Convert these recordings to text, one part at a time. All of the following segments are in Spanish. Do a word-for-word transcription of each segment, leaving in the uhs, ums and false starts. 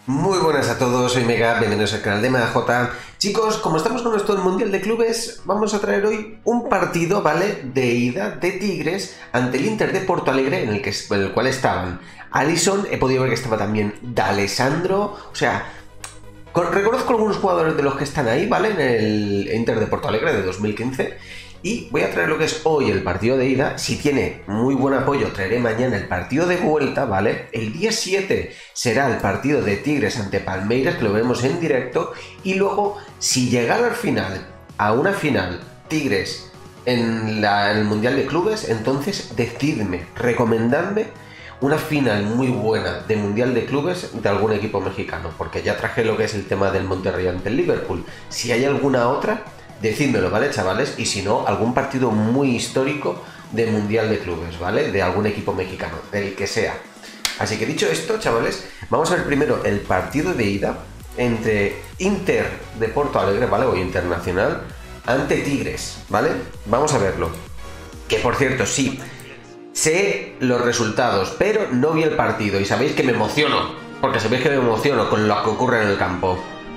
Muy buenas a todos, soy Mega, bienvenidos al canal de M A J. Chicos, como estamos con esto del Mundial de Clubes, vamos a traer hoy un partido, ¿vale?, de ida de Tigres ante el Inter de Porto Alegre, en el, que, en el cual estaban Alisson, he podido ver que estaba también D'Alessandro, o sea, con, reconozco algunos jugadores de los que están ahí, ¿vale?, en el Inter de Porto Alegre de dos mil quince. Y voy a traer lo que es hoy el partido de ida. Si tiene muy buen apoyo, traeré mañana el partido de vuelta, ¿vale? El día siete será el partido de Tigres ante Palmeiras, que lo veremos en directo. Y luego, si llegara al final, a una final, Tigres en, la, en el Mundial de Clubes, entonces decidme, recomendadme una final muy buena de Mundial de Clubes de algún equipo mexicano. Porque ya traje lo que es el tema del Monterrey ante el Liverpool. Si hay alguna otra, decídmelo, ¿vale, chavales? Y si no, algún partido muy histórico de Mundial de Clubes, ¿vale? De algún equipo mexicano, del que sea. Así que dicho esto, chavales, vamos a ver primero el partido de ida entre Inter de Porto Alegre, ¿vale? O Internacional, ante Tigres, ¿vale? Vamos a verlo. Que por cierto, sí, sé los resultados, pero no vi el partido. Y sabéis que me emociono, porque sabéis que me emociono con lo que ocurre en el campo.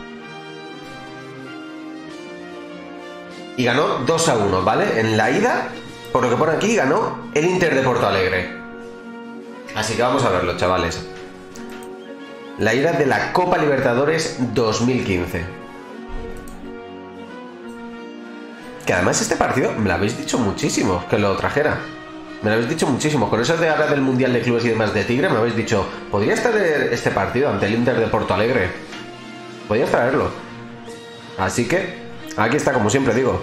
Y ganó dos a uno, ¿vale? En la ida, por lo que pone aquí, ganó el Inter de Porto Alegre. Así que vamos a verlo, chavales. La ida de la Copa Libertadores dos mil quince. Que además este partido me lo habéis dicho muchísimo, que lo trajera. Me lo habéis dicho muchísimo. Con eso de ahora del Mundial de Clubes y demás de Tigre, me habéis dicho, ¿podrías traer este partido ante el Inter de Porto Alegre? Podrías traerlo. Así que aquí está, como siempre digo.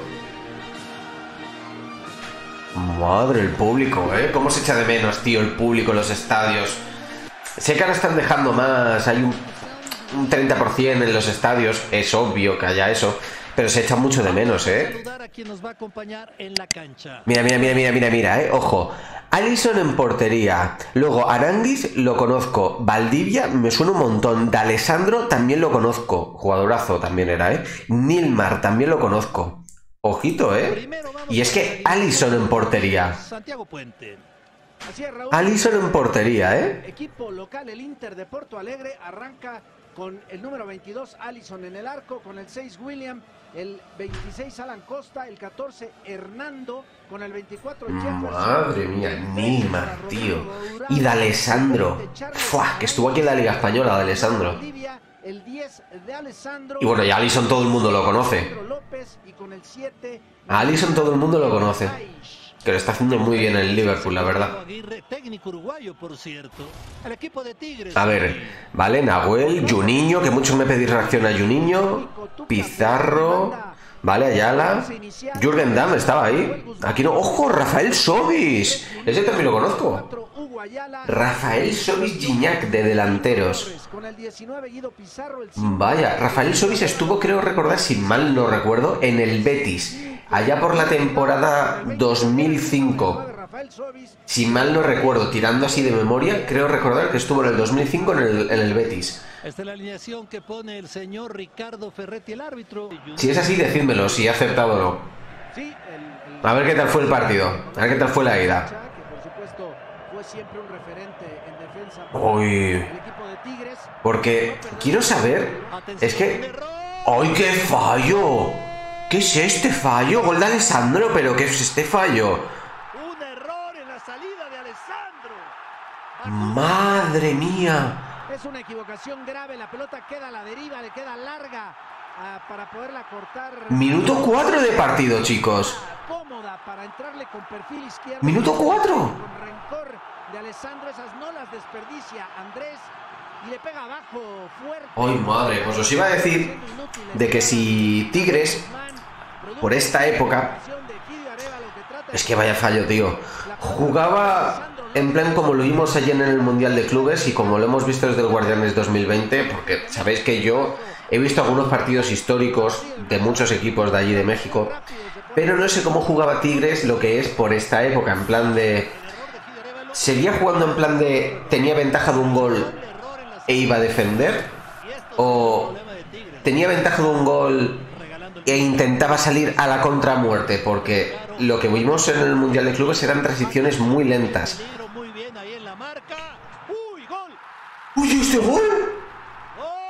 Madre, el público, ¿eh? ¿Cómo se echa de menos, tío, el público en los estadios? Sé que ahora están dejando más, hay un, un treinta por ciento en los estadios, es obvio que haya eso, pero se echa mucho de menos, ¿eh? Mira, mira, mira, mira, mira, mira, ¿eh? Ojo, Alisson en portería, luego Aranguis lo conozco, Valdivia me suena un montón, D'Alessandro también lo conozco, jugadorazo también era, ¿eh? Nilmar también lo conozco, ojito, ¿eh? Y es que Alisson en portería, Alisson en portería, ¿eh? Equipo local, el Inter de Porto Alegre, arranca con el número veintidós, Alisson en el arco, con el seis, William, el veintiséis, Alan Costa, el catorce, Hernando, con el veinticuatro, Jefferson. Madre mía, Neymar, tío. Y D'Alessandro. Fua, que estuvo aquí en la Liga Española, D'Alessandro. El diez de Alessandro. Y bueno, y a Alisson todo el mundo lo conoce. A Alisson todo el mundo lo conoce. Que lo está haciendo muy bien en el Liverpool, la verdad. A ver, vale, Nahuel, Juninho, que muchos me pedís reacción a Juninho, Pizarro, vale, Ayala, Jürgen Damm estaba ahí. Aquí no, ojo, Rafael Sobis, ese también lo conozco. Rafael Sobis Gignac de delanteros. Vaya, Rafael Sobis estuvo, creo recordar, si mal no recuerdo, en el Betis, allá por la temporada dos mil cinco. Si mal no recuerdo, tirando así de memoria, creo recordar que estuvo en el dos mil cinco en el, en el Betis. Esta es la alineación que pone el señor Ricardo Ferretti, el árbitro. Si es así, decídmelo, si he acertado o no. A ver qué tal fue el partido, a ver qué tal fue la ida. Uy, porque quiero saber, es que... ¡Ay, qué fallo! ¿Qué es este fallo? Gol de Alessandro, pero ¿qué es este fallo? Un error en la salida de Alessandro. Madre mía. Es una equivocación grave, la pelota queda a la deriva, le queda larga uh, para poderla cortar. Minuto cuatro de partido, chicos. Cómoda para entrarle con perfil izquierdo. Minuto cuatro. Con rencor de Alessandro, esas no las desperdicia Andrés y le pega abajo fuerte. Ay, madre, pues os iba a decir de que si Tigres, por esta época, es que vaya fallo, tío, jugaba en plan como lo vimos ayer en el Mundial de Clubes y como lo hemos visto desde el Guardianes dos mil veinte, porque sabéis que yo he visto algunos partidos históricos de muchos equipos de allí de México, pero no sé cómo jugaba Tigres lo que es por esta época, en plan de... ¿Seguía jugando en plan de tenía ventaja de un gol e iba a defender? ¿O tenía ventaja de un gol e intentaba salir a la contramuerte? Porque lo que vimos en el Mundial de Clubes eran transiciones muy lentas. ¡Uy, este gol!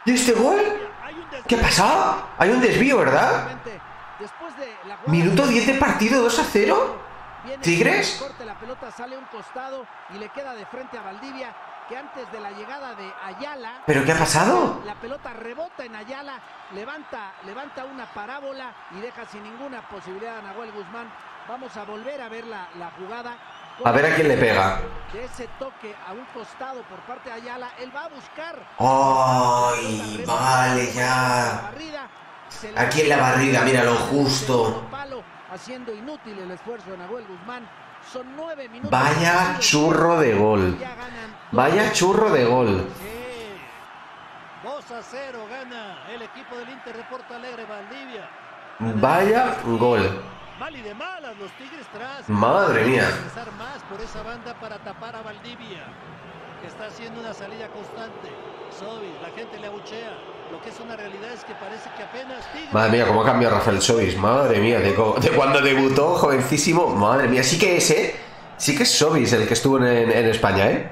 ¿Y este gol? ¿Qué ha pasado? Hay un desvío, ¿verdad? Minuto diez de partido, dos a cero. ¿Tigres? Corte la pelota, sale un costado y le queda de frente a Valdivia, que antes de la llegada de Ayala. ¿Pero qué ha pasado? La pelota rebota en Ayala, levanta, levanta una parábola y deja sin ninguna posibilidad a Nahuel Guzmán. Vamos a volver a ver la, la jugada. A ver a quién le pega. De ese toque a un costado por parte de Ayala, él va a buscar. ¡Ay, vale, ya! Aquí en la barrida, mira lo justo. Haciendo inútil el esfuerzo de Nahuel Guzmán. Son nueve minutos. Vaya churro de gol. Vaya churro de gol. dos a cero gana el equipo del Inter de Porto Alegre, Valdivia. Vaya gol. Mal y de malas los Tigres tras. Madre mía. Más por esa banda para tapar a Valdivia, que está haciendo una salida constante. Sobis, la gente le abuchea. Lo que es una realidad es que parece que apenas Tigres... Madre mía, cómo ha cambiado Rafael Sobis. Madre mía, de, de cuando debutó, jovencísimo. Madre mía, sí que es, ¿eh? Sí que es Sobis el que estuvo en, en España, ¿eh?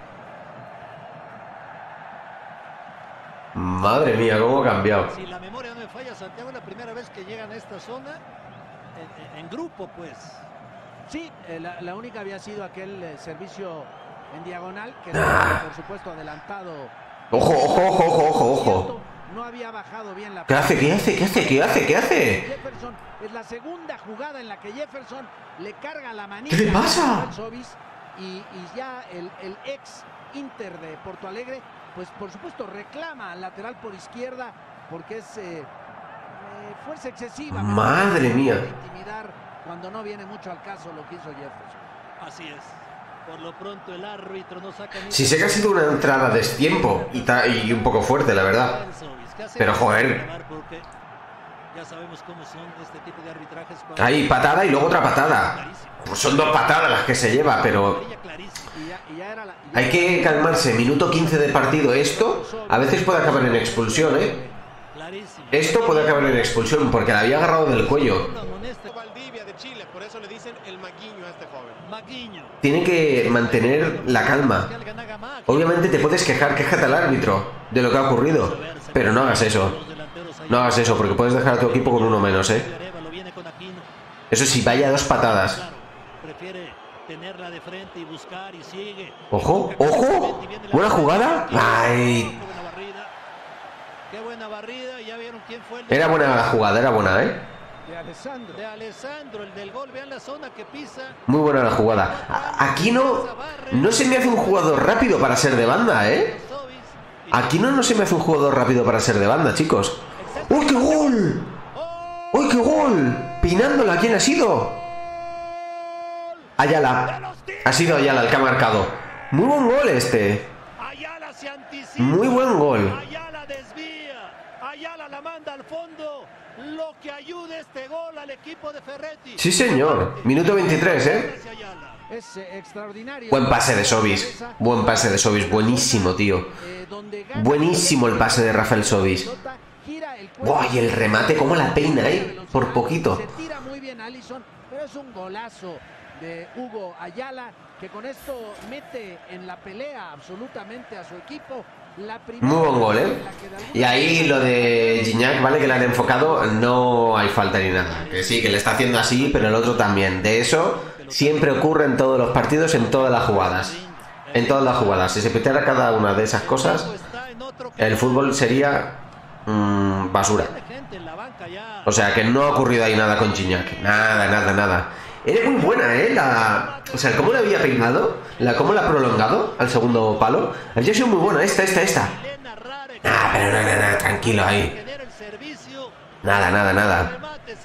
Madre mía, cómo ha cambiado. Si la memoria no me falla, Santiago, es la primera vez que llegan a esta zona en, en, en grupo, pues. Sí, eh, la, la única había sido aquel eh, servicio en diagonal, que ah. por supuesto adelantado. Ojo, ojo, ojo, ojo, ojo, ojo. No había bajado bien la... ¿Qué hace? ¿Qué hace? ¿Qué hace? ¿Qué hace? ¿Qué hace? Jefferson, es la segunda jugada en la que Jefferson le carga la manita. ¿Qué le pasa? Y, y ya el, el ex Inter de Porto Alegre, pues por supuesto reclama al lateral por izquierda, porque es eh, eh, fuerza excesiva. Madre mía. Intimidar cuando no viene mucho al caso lo que hizo Jefferson. Así es. Por lo pronto el árbitro no saca ni... Sí sé que ha sido una entrada de destiempo y, y un poco fuerte, la verdad. Pero joder. Ya sabemos cómo son este tipo de arbitrajes. Ahí, patada y luego otra patada. Pues son dos patadas las que se lleva, pero... Hay que calmarse. Minuto quince de partido. Esto a veces puede acabar en expulsión, ¿eh? Esto puede acabar en expulsión porque la había agarrado del cuello. Por eso le dicen el maguiño a este joven. Tiene que mantener la calma. Obviamente te puedes quejar, quéjate al árbitro de lo que ha ocurrido, pero no hagas eso. No hagas eso porque puedes dejar a tu equipo con uno menos, ¿eh? Eso sí, vaya dos patadas. Ojo, ojo. Buena jugada. Ay. Era buena la jugada, era buena, ¿eh? De Alessandro. De Alessandro, el del gol, vean la zona que pisa. Muy buena la jugada. Aquí no, no se me hace un jugador rápido para ser de banda, ¿eh? Aquí no, no se me hace un jugador rápido para ser de banda, chicos. ¡Uy, qué gol! ¡Uy, qué gol! Pinándola, ¿quién ha sido? Ayala. Ha sido Ayala el que ha marcado. Muy buen gol este. Muy buen gol. Ayala desvía. Ayala la manda al fondo. Lo que ayude este gol al equipo de Ferretti. Sí, señor. Minuto veintitrés, ¿eh? Es extraordinario. Buen pase de Sobis. Buen pase de Sobis. Buenísimo, tío. Buenísimo el pase de Rafael Sobis. ¡Guau! Y el remate, cómo la peina, ¿eh? Por poquito. Se tira muy bien Alisson, pero es un golazo de Hugo Ayala, que con esto mete en la pelea absolutamente a su equipo. La Muy buen gol, ¿eh? Y ahí lo de Gignac, ¿vale? Que le han enfocado, no hay falta ni nada. Que sí, que le está haciendo así, pero el otro también. De eso siempre ocurre en todos los partidos, en todas las jugadas. En todas las jugadas. Si se pitara cada una de esas cosas, el fútbol sería mmm, basura. O sea, que no ha ocurrido ahí nada con Gignac. Nada, nada, nada. Era muy buena, ¿eh? La... O sea, cómo la había peinado, la cómo la ha prolongado al segundo palo. Había sido muy buena. Esta, esta, esta. Ah, pero nada, nada, nada, tranquilo ahí. Nada, nada, nada.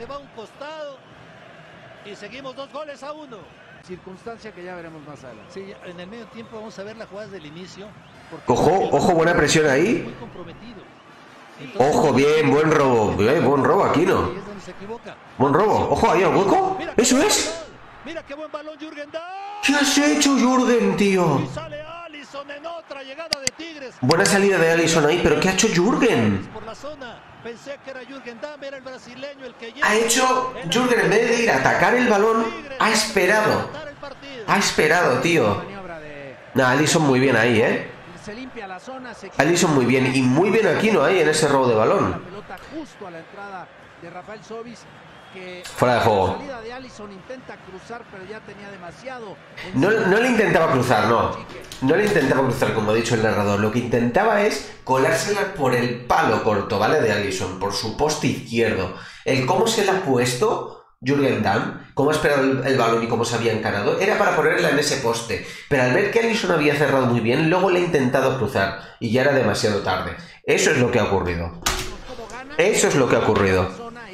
Y seguimos dos goles a uno. Circunstancia que ya veremos más adelante. Sí, en el medio tiempo vamos a ver las jugadas del inicio. Ojo, ojo, buena presión ahí. Muy comprometido. Entonces, ojo, bien, buen robo. Bien, buen robo aquí, ¿no? Buen robo. Ojo, ahí al hueco. ¿Eso es? Mira qué buen balón, Jürgen Damm. ¿Qué has hecho, Jürgen, tío? Sale Alisson en otra llegada de Tigres. Buena salida de Alisson ahí, pero ¿qué ha hecho Jürgen? Por la zona. Pensé que era Jürgen Damm, era el brasileño el que ha hecho Jürgen, en vez de ir a atacar el balón, ha esperado. Ha esperado, tío. Nah, Alisson muy bien ahí, ¿eh? se limpia la zona, se Alisson muy bien, y muy bien Aquino ahí en ese robo de balón. La pelota justo a la entrada de Rafael Sobis, que fuera de juego. La salida de Alisson intenta cruzar, pero ya tenía demasiado. No, no le intentaba cruzar, no. No le intentaba cruzar, como ha dicho el narrador. Lo que intentaba es colársela por el palo corto, ¿vale? De Alisson, por su poste izquierdo. El cómo se la ha puesto Jürgen Damm, cómo ha esperado el, el balón y cómo se había encarado, era para ponerla en ese poste. Pero al ver que Alisson había cerrado muy bien, luego le ha intentado cruzar y ya era demasiado tarde. Eso es lo que ha ocurrido. Eso es lo que ha ocurrido.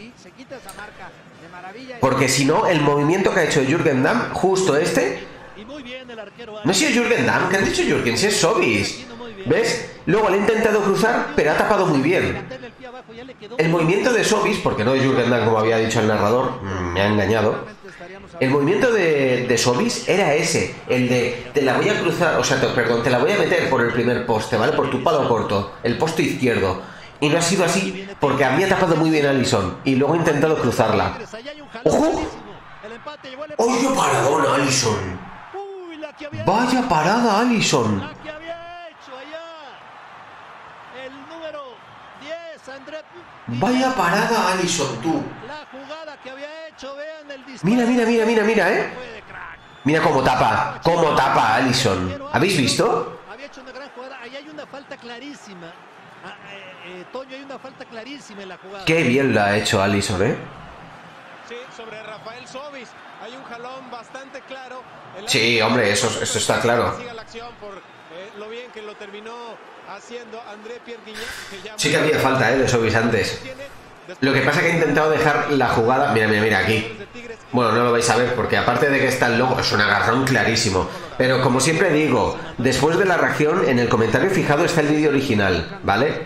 Porque si no, el movimiento que ha hecho Jürgen Damm, justo este... No ha sido Jürgen Damm, ¿qué ha dicho Jürgen? Si es Sobis. ¿Ves? Luego le ha intentado cruzar, pero ha tapado muy bien. El movimiento de Sobis, porque no de Jürgen Damm, como había dicho el narrador, me ha engañado. El movimiento de, de Sobis era ese, el de te la voy a cruzar, o sea, te, perdón, te la voy a meter por el primer poste, ¿vale? Por tu palo corto, el poste izquierdo. Y no ha sido así porque había tapado muy bien a Alisson y luego ha intentado cruzarla. ¡Ojo! ¡Oye, paradón, Alisson! ¡Vaya parada, Alisson! ¡Vaya parada, Alisson, tú! Mira, mira, mira, mira, mira, ¿eh? Mira cómo tapa, cómo tapa Alisson. ¿Habéis visto? Había hecho una gran jugada, ahí hay una falta clarísima. Ah, eh, eh, Toño, hay una falta clarísima en la jugada. Qué bien la ha hecho Alisson, ¿eh? Sí, sobre Rafael Sobis hay un jalón bastante claro. Sí, hombre, eso, eso está claro. Lo bien que lo terminó haciendo André Pierre Guignac, que ya sí que había falta, ¿eh? De Sobis antes. Lo que pasa es que he intentado dejar la jugada... Mira, mira, mira, aquí. Bueno, no lo vais a ver porque aparte de que está el logo, es un agarrón clarísimo. Pero como siempre digo, después de la reacción, en el comentario fijado está el vídeo original, ¿vale?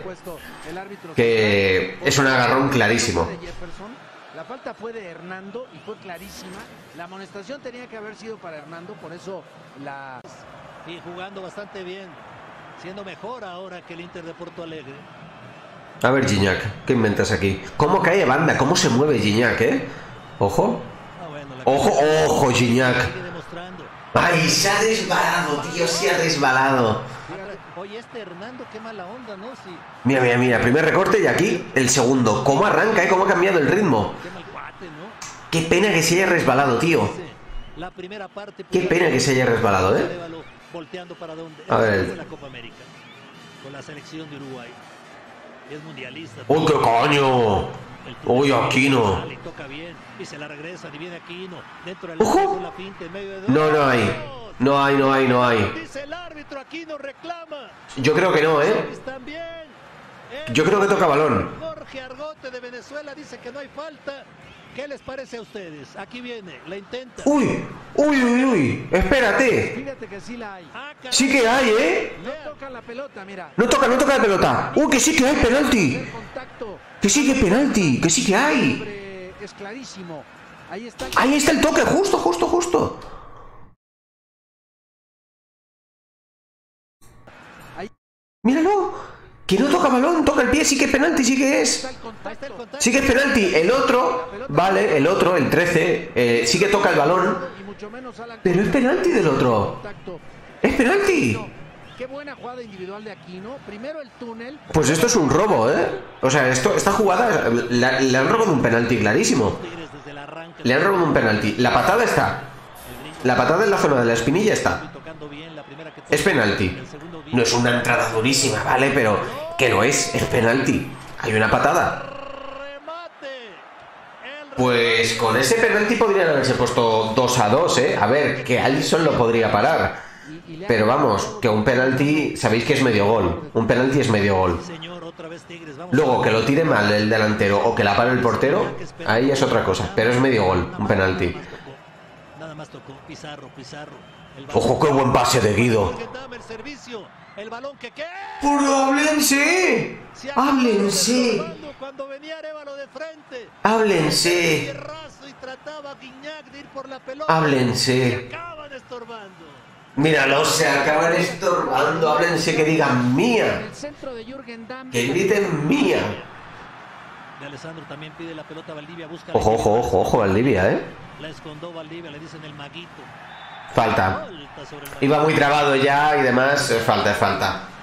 Que es un agarrón clarísimo. La falta fue de Hernando y fue clarísima. La amonestación tenía que haber sido para Hernando, por eso la... Y jugando bastante bien, siendo mejor ahora que el Inter de Porto Alegre. A ver, Gignac, ¿qué inventas aquí? ¿Cómo cae banda? ¿Cómo se mueve Gignac, eh? Ojo. Ah, bueno, ojo, ojo, Gignac. Ay, se ha resbalado, tío, se ha resbalado. Oye, este Hernando, qué mala onda, ¿no? Sí. Mira, mira, mira, primer recorte y aquí el segundo. ¿Cómo arranca, eh? ¿Cómo ha cambiado el ritmo? Qué mal cuate, ¿no? Qué pena que se haya resbalado, tío. La primera parte. Qué pena que se haya resbalado, eh. Volteando para dónde. A ver. La Copa América. Con la selección de Uruguay. Es mundialista. ¡Uy, qué coño! ¡Uy, Aquino! Toca bien y se la regresa, divide Aquino. Dentro del ¡Ojo! la pinta en medio de No, no hay. No hay, no hay, no hay. Dice el árbitro, Aquino reclama. Yo creo que no, ¿eh? Yo creo que toca balón. Jorge Argote de Venezuela dice que no hay falta. ¿Qué les parece a ustedes? Aquí viene, la intenta. ¡Uy! ¡Uy, uy, uy! ¡Espérate! Fíjate que sí la hay. Ah, Sí que hay, ¿eh? No toca la pelota, mira. No toca, no toca la pelota. ¡Uh, que sí que hay penalti! Que sí que hay penalti, que sí que hay. Es clarísimo. Ahí está. Ahí está el toque, justo, justo, justo. Míralo. Que no toca balón, toca el pie, sí que es penalti, sí que es. Sí que es penalti. El otro, vale, el otro, el trece, eh, sí que toca el balón. Pero es penalti del otro. Es penalti. Qué buena jugada individual de Aquino. Primero el túnel. Pues esto es un robo, ¿eh? O sea, esto, esta jugada la, le han robado un penalti clarísimo. Le han robado un penalti. La patada está. La patada en la zona de la espinilla está. Es penalti. No es una entrada durísima, ¿vale? Pero que lo es, es penalti. Hay una patada. Pues con ese penalti podrían haberse puesto dos a dos, ¿eh? A ver, que Alisson lo podría parar. Pero vamos, que un penalti, sabéis que es medio gol. Un penalti es medio gol. Luego, que lo tire mal el delantero o que la pare el portero, ahí es otra cosa. Pero es medio gol, un penalti. Ojo, qué buen pase de Guido. ¡Pero háblense! ¡Háblense! ¡Háblense! ¡Háblense! Míralo, se acaban estorbando. Háblense, que digan mía. Que griten mía. Ojo, ojo, ojo, ojo, Valdivia, ¿eh? La escondó Valdivia, le dicen el maguito. Falta. Iba muy trabado ya y demás. Es falta, es falta.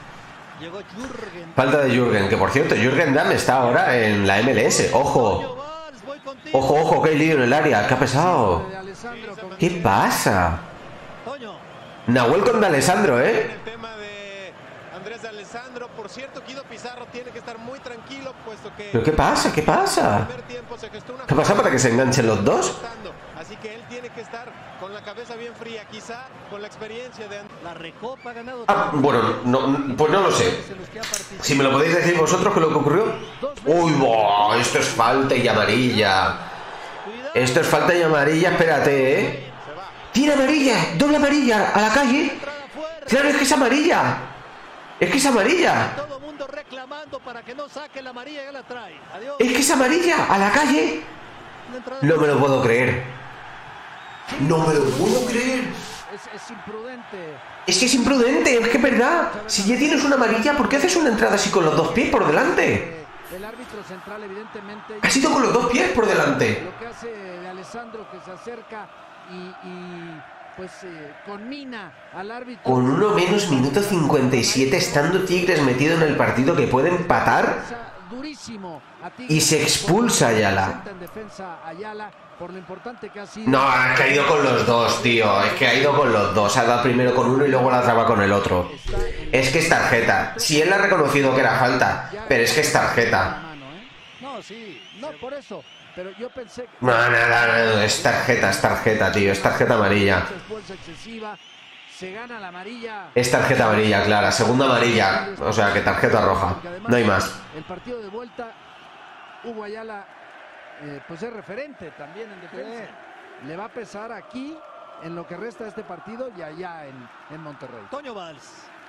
Falta de Jürgen, que por cierto, Jürgen Damm está ahora en la M L S. Ojo. Ojo, ojo, que hay lío en el área. ¿Qué ha pesado? ¿Qué pasa? Nahuel con D'Alessandro, ¿eh? El tema de Andrés D'Alessandro, por cierto, Guido Pizarro tiene que estar muy tranquilo, puesto que... ¿Pero qué pasa? ¿Qué pasa? ¿Qué pasa para que se enganchen los dos? Así que él tiene que estar con la cabeza bien fría, quizá con la experiencia de la Recopa ha ganado. Ah, bueno, no, pues no lo sé. Si me lo podéis decir vosotros, ¿qué es lo que ocurrió? Uy, boh, esto es falta y amarilla. Esto es falta y amarilla, espérate, ¿eh? Tira amarilla, doble amarilla a la calle. Claro, es que es amarilla. Es que es amarilla. Todo mundo reclamando para que no saque la amarilla, ya la trae. Adiós. Es que es amarilla a la calle. No me lo puedo creer. No me lo puedo creer. Es, es imprudente. Es que es imprudente, es que es verdad. Si ya tienes una amarilla, ¿por qué haces una entrada así con los dos pies por delante? El árbitro central, evidentemente. Ha sido con los dos pies por delante. Lo que hace de Alessandro, que se acerca y, y pues eh, conmina al árbitro. Con uno menos, minuto cincuenta y siete, estando Tigres metido en el partido que puede empatar. Durísimo a Y se expulsa a Ayala. En defensa Ayala por lo importante que ha sido. No, ha caído con los dos, tío. Es que ha ido con los dos. Ha dado primero con uno y luego la traba con el otro. Es que es tarjeta. Si él ha reconocido que era falta, pero es que es tarjeta. No, sí, no por eso. Pero yo pensé que... No, no, no, no, es tarjeta, es tarjeta, tío. Es tarjeta amarilla. Se gana la amarilla. Es tarjeta amarilla, clara. Segunda amarilla. O sea, que tarjeta roja. No hay más. El partido de vuelta, Hugo Ayala, eh, pues es referente también en defensa. Le va a pesar aquí en lo que resta de este partido y allá en, en Monterrey. Toño Valls.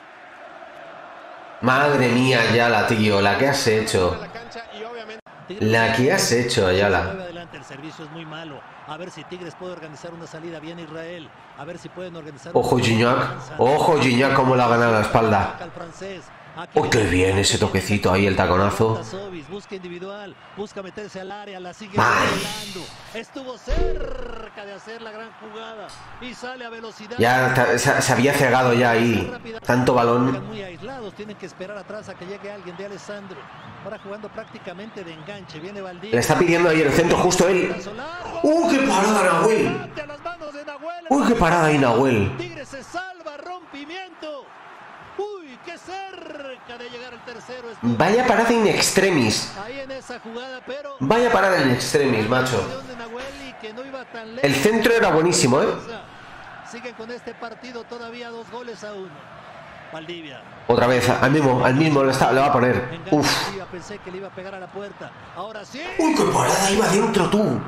Madre mía, Ayala, tío. La que has hecho. La que has hecho, Ayala. El servicio es muy malo. A ver si Tigres puede organizar una salida bien a Israel. A ver si pueden organizar. Ojo, Gignac. Ojo, Gignac, cómo le ha ganado la espalda. ¡Oh, qué bien ese toquecito ahí, el taconazo! Busca individual, busca meterse al área, la sigue ¡Ay! Estuvo cerca de hacer la gran jugada y sale a velocidad. Ya se, se había cegado ya ahí. Tanto balón. Muy aislados, tienen que esperar atrás a que llegue alguien de Alessandro. Ahora jugando prácticamente de enganche, viene Valdivia. Le está pidiendo ahí el centro justo él. ¡Uh, qué parada, Nahuel! ¡Uy, qué parada ahí, Nahuel! Tigres se salva, rompimiento. Uy, qué cerca de llegar al tercero. Vaya parada in extremis. Ahí en esa jugada, pero Vaya parada in extremis, macho. El centro era buenísimo, ¿eh? Siguen con este partido todavía dos goles a uno. Valdivia. Otra vez, al mismo, al mismo le, está, le va a poner. Uf. Pensé que le iba a pegar a la puerta. Ahora sí. Uy, qué parada iba dentro, tú.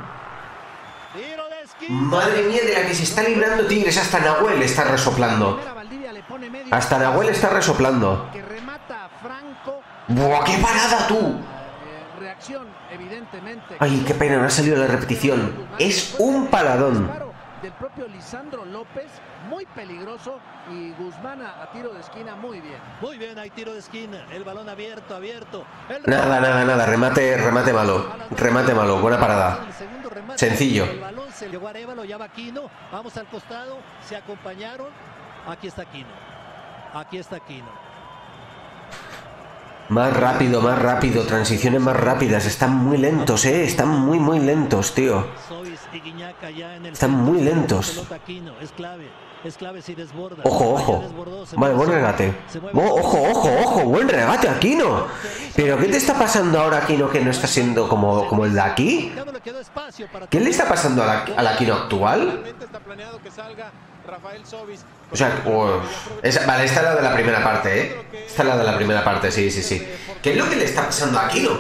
Madre mía, de la que se está librando Tigres. Hasta Nahuel está resoplando. Hasta Nahuel está resoplando. ¡Buah, qué parada, tú! Ay, qué pena, no ha salido la repetición. Es un paradón. Del propio Lisandro López, muy peligroso, y Guzmán a, a tiro de esquina muy bien. Muy bien, hay tiro de esquina, el balón abierto, abierto. El... Nada, nada, nada, remate, remate malo. Remate malo, buena parada. Sencillo. El balón se llegó a Arévalo, ya va Aquino. Vamos al costado, se acompañaron. Aquí está Aquino. Aquí está Aquino. Más rápido, más rápido, transiciones más rápidas. Están muy lentos, eh. Están muy, muy lentos, tío. Están muy lentos. Ojo, ojo. Vale, buen regate. Oh, ojo, ojo, ojo. Buen regate, Aquino. Pero ¿qué te está pasando ahora, Aquino, que no está siendo como, como el de aquí? ¿Qué le está pasando al Aquino actual? O sea, oh, es, vale, esta es la de la primera parte, ¿eh? Esta es la de la primera parte, sí, sí, sí. ¿Qué es lo que le está pasando a Aquino?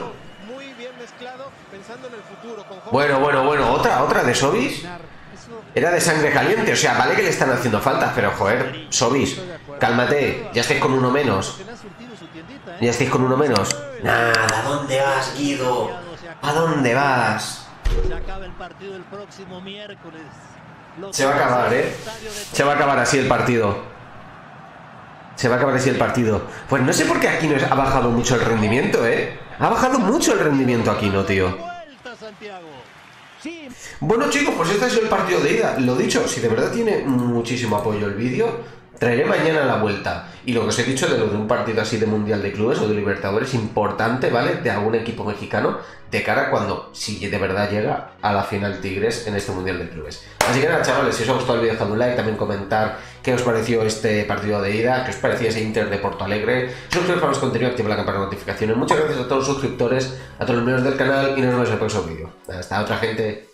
Bueno, bueno, bueno, otra, otra de Sobis. Era de sangre caliente, o sea, vale que le están haciendo faltas, pero joder, Sobis, cálmate, ya estáis con uno menos. Ya estáis con uno menos. Nada, ¿a dónde vas, Guido? ¿A dónde vas? Se acaba el partido el próximo miércoles. Se va a acabar, ¿eh? Se va a acabar así el partido. Se va a acabar así el partido. Pues no sé por qué Aquino ha bajado mucho el rendimiento, ¿eh? Ha bajado mucho el rendimiento Aquino, tío. Bueno, chicos, pues este ha sido el partido de ida. Lo dicho, si de verdad tiene muchísimo apoyo el vídeo, Traeré mañana la vuelta. Y lo que os he dicho de lo de un partido así de Mundial de Clubes o de Libertadores importante, ¿vale? De algún equipo mexicano de cara cuando, si de verdad llega a la final Tigres en este Mundial de Clubes. Así que nada, chavales, si os ha gustado el vídeo, dejad un like, también comentar qué os pareció este partido de ida, qué os parecía ese Inter de Porto Alegre. Suscribiros para más contenido, activa la campana de notificaciones. Muchas gracias a todos los suscriptores, a todos los miembros del canal y nos vemos en el próximo vídeo. Hasta otra, gente.